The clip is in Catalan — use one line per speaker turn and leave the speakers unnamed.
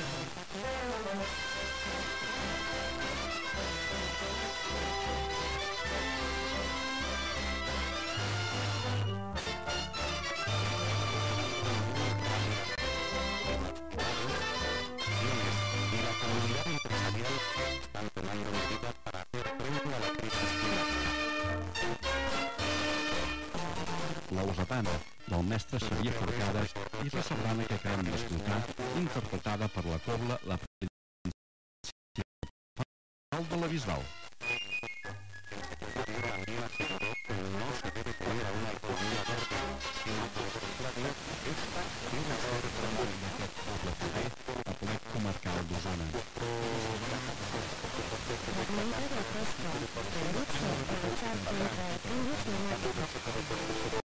Lausetana, del mestre Xavier Forcades, i la sardana que acabem d'escoltar, interpretada per la cobla La Principal de la Bisbal. No se debe poner a una economía verde, sino por el contrario, esta debe ser promovida d'aquest poble proper a ple comarcal d'Osona.
Fragmento de texto. Derecho a luchar contra el cambio climático.